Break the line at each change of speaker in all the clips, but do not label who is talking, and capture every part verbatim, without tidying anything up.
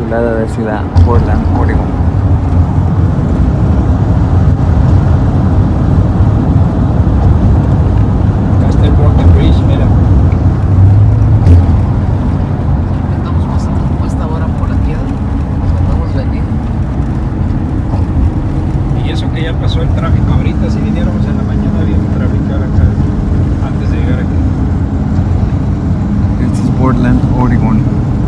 chulada de ciudad, Portland, Oregon.
Acá está el Brooklyn Bridge, mira.
Estamos más, más ahora por aquí, estamos venir.
Y eso que ya pasó el tráfico ahorita, si viniéramos en la mañana había un tráfico acá antes de llegar aquí.
Este es Portland, Oregon.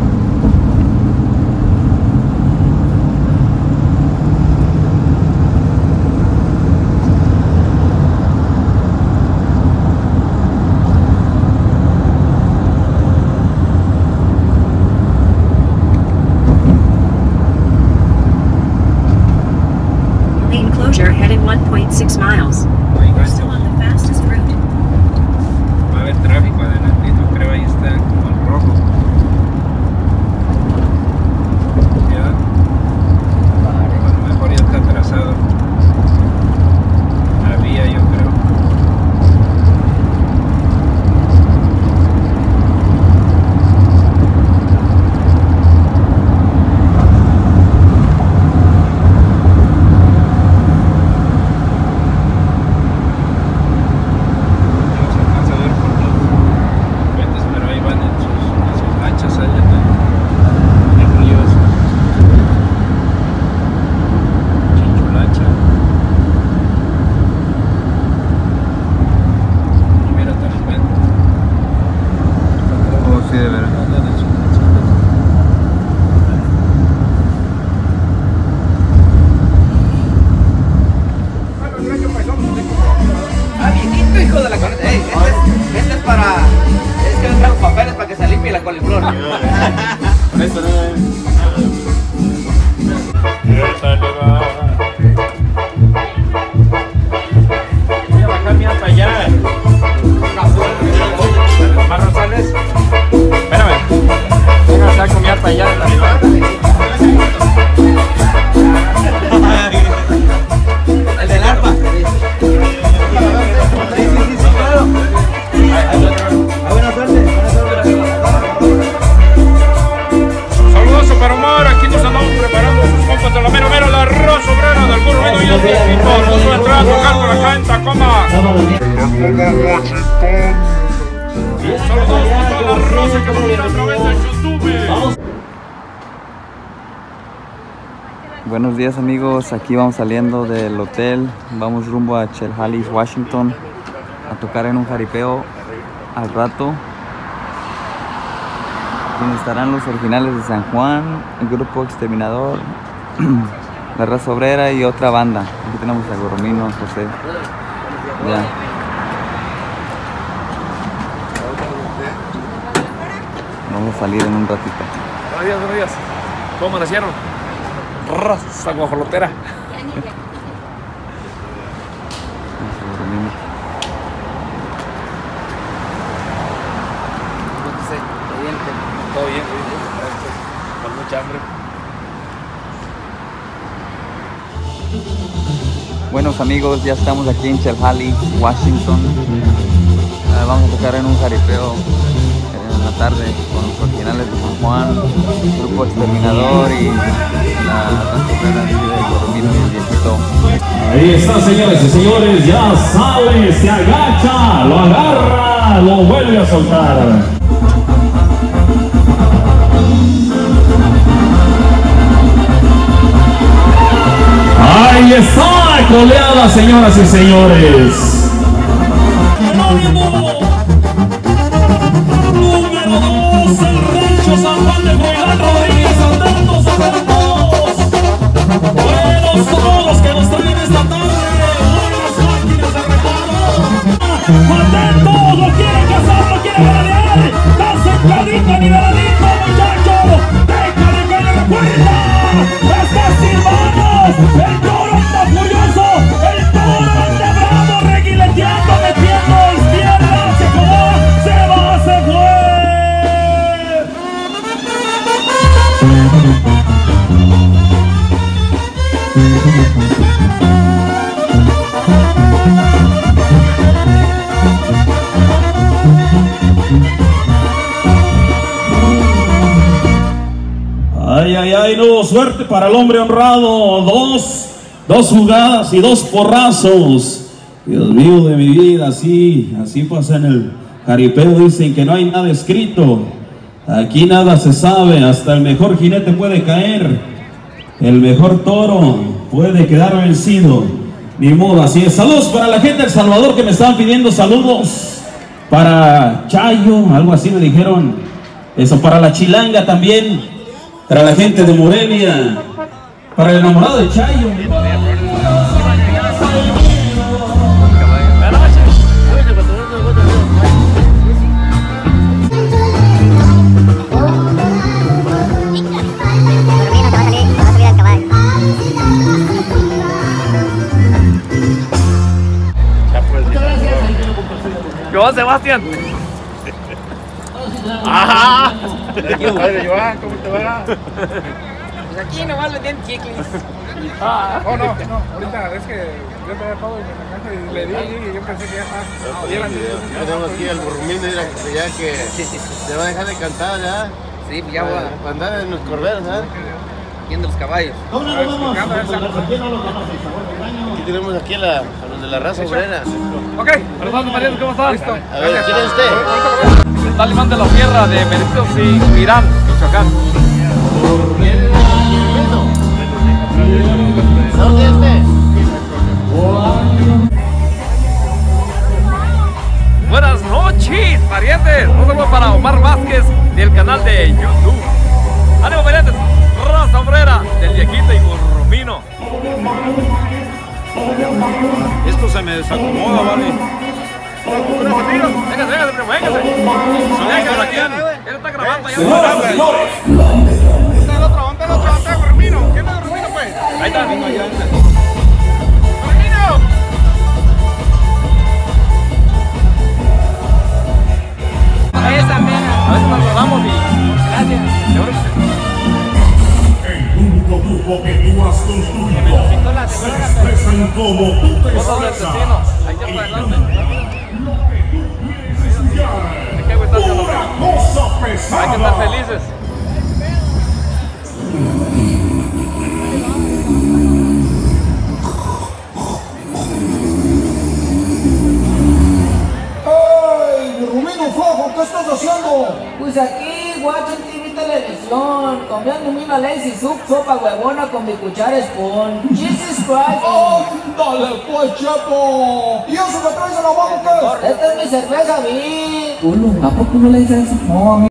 Lane closure headed one point six miles.
No hay
We're still
gancho.
on the fastest route.
Va a haber tráfico adelantito, creo ahí está como el rojo. Ya, a lo mejor ya está atrasado. Había, yo creo. No se alcanza a ver por los puentes, pero ahí van en sus, en sus lanchas allá en el, el río ese. Chinchulacha. Y mira también.
Oh, sí, de veras.
Andan en sus lanchitas.
Ah, viejito, hijo de la coliflor. Ey, este es, este es para. Es que le traigo papeles para que se limpie la coliflor.
Voy a bajar mi para allá. ¿Más Rosales? Espérame. Voy a sacar mi para allá.
El del arpa. Sí, sí, sí, sí, claro. Buena suerte.
Saludos Super Humor, aquí nos andamos preparando sus compas de la mero mero, la arroz obrera del burro y el viejito. Nos entrada a tocar por acá en Tacoma. Saludos a toda la raza que nos mira a través de YouTube.
Buenos días amigos, aquí vamos saliendo del hotel, vamos rumbo a Chehalis, Washington, a tocar en un jaripeo al rato, donde estarán los originales de San Juan, el grupo Exterminador, la raza obrera y otra banda. Aquí tenemos a Goromino, a José. Ya. Vamos a salir en un ratito.
Buenos días, buenos días. ¿Cómo amanecieron? Raza guajolotera. Todo bien, muy bien. Gracias. Con mucha hambre.
Buenos amigos, ya estamos aquí en Chehalis, Washington. Uh, vamos a tocar en un jaripeo en la tarde con los originales de San Juan, grupo Exterminador y la raza obrera de Goromino y el viejito.
Ahí está, señores y señores, ya sale, se agacha, lo agarra, lo vuelve a soltar. Ahí está, coleada, señoras y señores. Número dos, el rancho San Juan de Juan Rodríguez, andando sacerdotes. Buenos todos que nos traen esta tarde, buenas máquinas de recuerdo. Atentos, lo quiere cazar, lo quiere ganadear. Está sentadito, niveladito, muchacho. Déjale que le recuerda. Está silbando. El toro anda furioso. El toro anda bravo, reguileteando, metiendo izquierda. Se acomoda, se va, se fue. Ay, ay, ay, no, suerte para el hombre honrado. Dos, dos jugadas y dos porrazos. Dios mío de mi vida, así, así pasa en el jaripeo. Dicen que no hay nada escrito. Aquí nada se sabe, hasta el mejor jinete puede caer. El mejor toro puede quedar vencido. Ni modo, así es. Saludos para la gente de El Salvador que me estaban pidiendo saludos. Para Chayo, algo así me dijeron. Eso, para la Chilanga también. Para la gente de Morelia, para el enamorado de Chayo.
¿Qué va, Sebastián? ¡Ajá!
¿Cómo te va?
Pues aquí nomás le dieron chicles.
Oh, no, no, ahorita es que yo traía todo y me sacaste y le di y yo pensé que ya estaba.
Ya tenemos aquí al Burrumín, mira, ya que se va a dejar de cantar ya.
Sí, ya voy a
Para andar en los corderos, ¿sabes?
viendo los caballos.
¿Cómo no lo vamos?
Aquí tenemos aquí a, la, a los de la raza obrera.
Ok.
Perdón, Mariano, ¿cómo estás?
Listo.
A ver, ¿quién es usted?
El talibán de la tierra de Benito y Mirán, Michoacán.
¿Dónde es usted?
Buenas noches, parientes. Un saludo para Omar Vázquez del canal de YouTube. ¡Ánimo, parientes! Raza obrera del Viejito y Gurrumino.
Esto se me desacomoda, vale.
Véngase, véngase, primo, véngase. Véngase aquí. Él está grabando allá.
Señoras, señores.
Ponte el otro, ponte el otro, ponte el Gurrumino. ¿Quién es Gurrumino, pues?
Ahí está.
¡Gurrumino!
Esa mera.
A veces nos grabamos y...
Gracias.
El único grupo que tú has construido se expresan como tú te
Fotos del
expresas.
destino. Ahí está adelante. Hay que aguantarse a lo
Una
que-
cosa
Hay que estar
pesada.
felices.
¡Ay, Rumino Flojo! ¿Qué estás haciendo?
Pues aquí, watching T V televisión, comiendo una lazy soup, sopa huevona con mi cuchara spoon. Jesus Christ.
¡Ándale, pues, chepo! ¿Y eso que traes en la mano qué es?
Esta es mi cerveza, vi. ¿A poco no le dices eso? No,